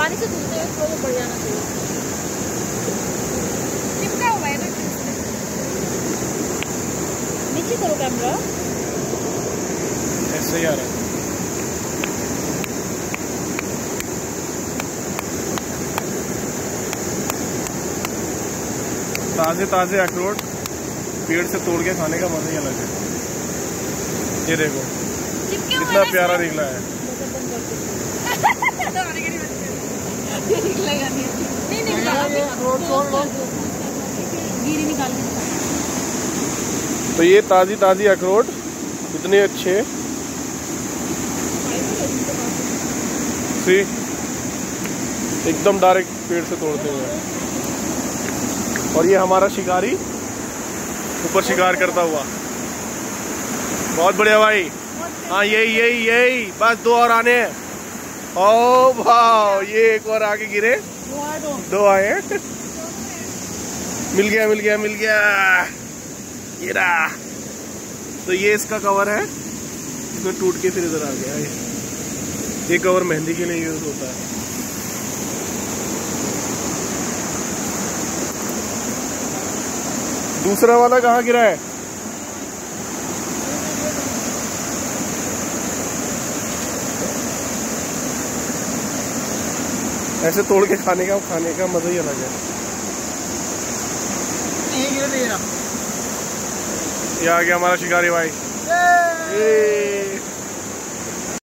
पानी से धुलते हुए थोड़ा बढ़ जाना चाहिए। चिपका हुआ है ना, नीचे करो कैमरा, ऐसे ही आ रहा है। ताजे ताजे अखरोट पेड़ से तोड़ के खाने का मजा ही अलग है। ये देखो कितना प्यारा निकला है। तो ये ताजी ताजी अखरोट इतने अच्छे, सी एकदम डायरेक्ट पेड़ से तोड़ते हुए। और ये हमारा शिकारी ऊपर शिकार करता हुआ, बहुत बढ़िया भाई। हाँ यही बस 2 और आने हैं। ओ भाव, ये एक और आगे गिरे, 2 आए। मिल गया ये रहा। तो ये इसका कवर है, इसमें टूट के फिर इधर आ गया। ये कवर मेहंदी के लिए यूज होता है। दूसरा वाला कहाँ गिरा है? ऐसे तोड़ के खाने का मजा ही अलग है। ये आ गया हमारा शिकारी भाई।